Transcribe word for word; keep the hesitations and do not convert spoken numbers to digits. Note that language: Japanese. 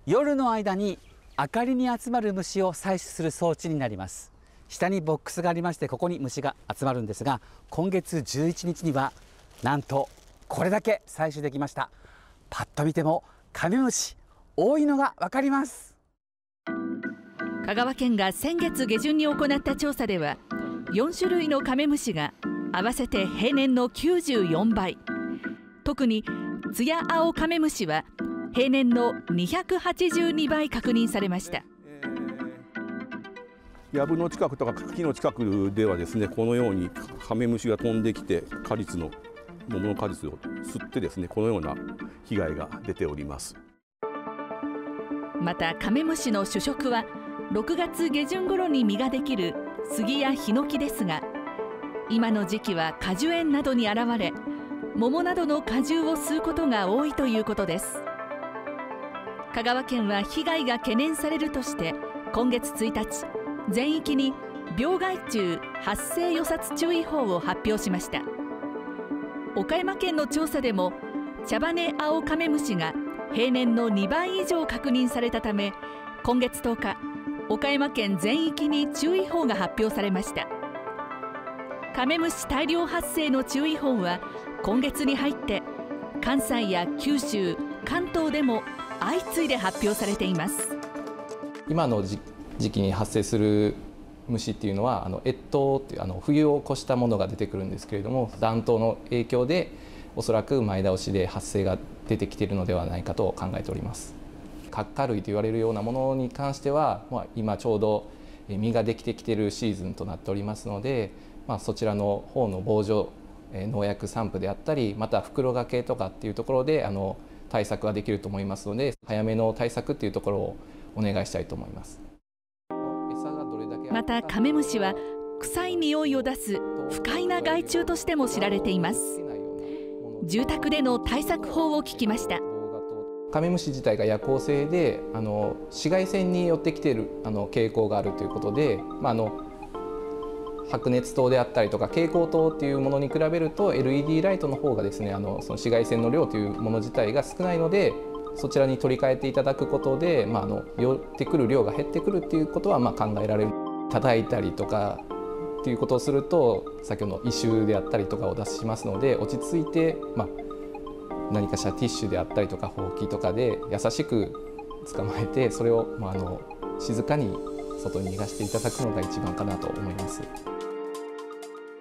夜の間に明かりに集まる虫を採取する装置になります。下にボックスがありまして、ここに虫が集まるんですが、今月じゅういちにちにはなんとこれだけ採取できました。パッと見てもカメムシ多いのがわかります。 香川県が先月下旬に行った調査では、よんしゅるいのカメムシが合わせて平年のきゅうじゅうよんばい、特にツヤアオカメムシは平年のにひゃくはちじゅうにばい確認されました。 藪の近くとか木の近くではですね、このようにカメムシが飛んできて果実の桃の果実を吸ってですね、このような被害が出ております。 またカメムシの主食はろくがつげじゅん頃に実ができる杉やヒノキですが、今の時期は果樹園などに現れ、桃などの果汁を吸うことが多いということです。香川県は被害が懸念されるとして、今月ついたち全域に病害虫発生予察注意報を発表しました。岡山県の調査でも茶羽アオカメムシが平年のにばい以上確認されたため、今月とおか岡山県全域に注意報が発表されました。カメムシ大量発生の注意報は今月に入って関西や九州、関東でも相次いで発表されています。 今の時期に発生する虫っていうのは、あの越冬っていうあの冬を越したものが出てくるんですけれども、暖冬の影響でおそらく前倒しで発生が出てきているのではないかと考えております。角化類と言われるようなものに関しては、まあ、今ちょうど実ができてきているシーズンとなっておりますので、まあ、そちらの方の防除農薬散布であったり、また袋掛けとかっていうところであの対策ができると思いますので、早めの対策っていうところをお願いしたいと思います。 またカメムシは臭い匂いを出す不快な害虫としても知られています。住宅での対策法を聞きました。 カメムシ自体が夜行性で、あの紫外線に寄ってきているあの傾向があるということで、まあ、あの白熱灯であったりとか蛍光灯っていうものに比べると エルイーディー ライトの方がですね、あのその紫外線の量というもの自体が少ないので、そちらに取り替えていただくことで、まあ、あの寄ってくる量が減ってくるっていうことはまあ考えられる。叩いたりとかっていうことをすると、先ほどの異臭であったりとかを出しますので、落ち着いて、まあ、何かしらティッシュであったりとかほうきとかで優しく捕まえて、それを、まあ、あの静かに外に逃がしていただくのが一番かなと思います。